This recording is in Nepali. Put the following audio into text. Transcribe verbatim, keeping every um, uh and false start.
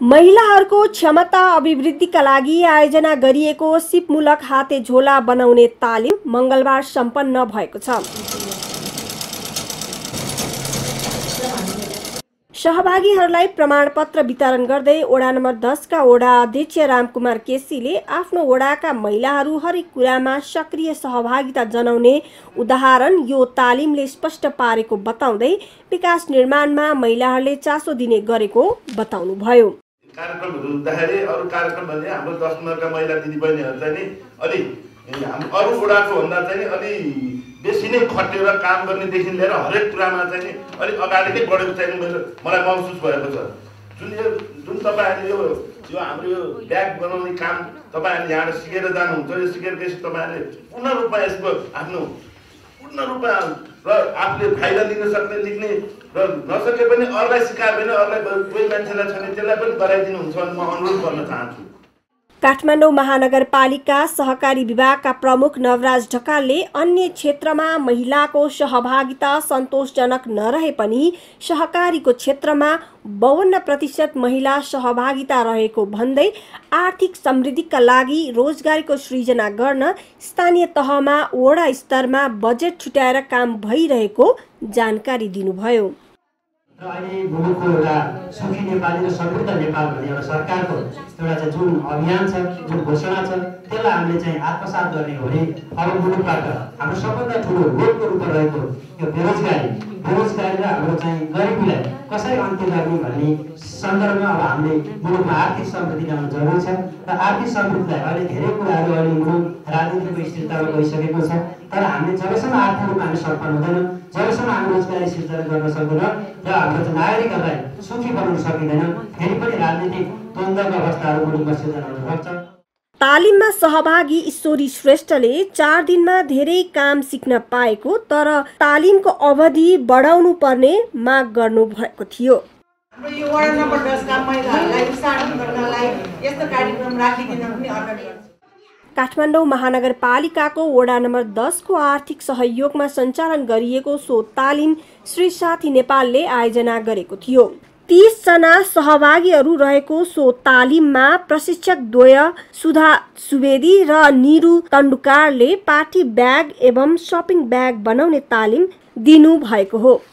महिलाहरूको क्षमता अभिवृद्धिका लागि आयोजना गरिएको सिपमूलक हाते झोला बनाउने तालिम मंगलबार सम्पन्न भएको छ। सहभागीहरूलाई प्रमाणपत्र वितरण गर्दै वडा नम्बर दस का वडा अध्यक्ष रामकुमार केसीले आफ्नो वडाका महिलाहरू हरेक कुरामा सक्रिय सहभागिता जनाउने उदाहरण यो तालिमले स्पष्ट पारेको बताउँदै विकास निर्माणमा महिलाहरूले चासो दिने गरेको बताउनुभयो। कार्यक्रमहरू हुँदाखेरि अरू कार्यक्रम भने हाम्रो दस नम्बरका महिला दिदीबहिनीहरू चाहिँ नि अलि अरू वडाको भन्दा चाहिँ अलि बेसी नै खटेर काम गर्नेदेखि लिएर हरेक कुरामा चाहिँ नि अलि अगाडि नै बढेको चाहिँ मेरो मलाई महसुस भएको छ। जुन यो जुन तपाईँहरूले यो यो हाम्रो यो ब्याग बनाउने काम तपाईँहरूले यहाँ सिकेर जानुहुन्छ, यो सिकेर गएपछि तपाईँहरूले पूर्ण रूपमा यसको आफ्नो पूर्ण रूपमा र आफूले फाइदा लिन सक्ने लिने र नसके पनि अरूलाई सिकायो भने अरूलाई कोही मान्छेलाई छ भने त्यसलाई पनि गराइदिनुहुन्छ भने म अनुरोध गर्न चाहन्छु। काठमाडौँ महानगरपालिका सहकारी विभागका प्रमुख नवराज ढकालले अन्य क्षेत्रमा महिलाको सहभागिता सन्तोषजनक नरहे पनि सहकारीको क्षेत्रमा बाउन्न प्रतिशत महिला सहभागिता रहेको भन्दै आर्थिक समृद्धिका लागि रोजगारीको सृजना गर्न स्थानीय तहमा वडा स्तरमा बजेट छुट्याएर काम भइरहेको जानकारी दिनुभयो। र अहिले मुलुकको एउटा सुखी नेपाली र समृद्ध नेपाल भन्ने एउटा सरकारको एउटा चाहिँ जुन अभियान छ, जुन घोषणा छ, त्यसलाई हामीले चाहिँ आत्मसात गर्ने हो भने अब मुलुकबाट हाम्रो सबभन्दा ठुलो रोगको रूपमा रहेको यो बेरोजगारी बेरोजगारी र हाम्रो चाहिँ गरिबीलाई कसरी अन्त्य गर्ने भन्ने सन्दर्भमा अब हामीले मुलुकमा आर्थिक समृद्धि ल्याउनु जरुरी छ। र आर्थिक समृद्धिलाई अहिले धेरै कुराहरू अहिले मुलुक राजनीतिको स्थिरतामा गइसकेको छ, तर हामीले जबसम्म आर्थिक रूपमा हामी सफल हुँदैनौँ, जबसम्म हामी रोजगारी सृजना गर्न सक्दैनौँ र हाम्रो नागरिकहरूलाई सुखी बनाउन सकिँदैन, फेरि पनि राजनीतिक द्वन्द्वको अवस्थाहरू मुलुकमा सृजना हुन सक्छ। तालिममा सहभागी ईश्वरी श्रेष्ठले चार दिनमा धेरै काम सिक्न पाएको तर तालिमको अवधि बढाउनु पर्ने माग गर्नु भएको थियो। हाम्रो यो वडा नम्बर दस का महिलाहरूलाई उत्साहित गर्नलाई यस्तो कार्यक्रम राखिदिन पनि अनुरोध गर्छु। काठमाडौँ महानगरपालिकाको वडा नम्बर दस को आर्थिक सहयोगमा सञ्चालन गरिएको सो तालिम श्री साथी नेपालले आयोजना गरेको थियो। तीस जना सहभागीहरू रहेको सो तालिममा प्रशिक्षक द्वय सुधा सुवेदी र निरु तण्डुकारले पार्टी ब्याग एवं शपिङ ब्याग बनाउने तालिम दिनु भएको हो।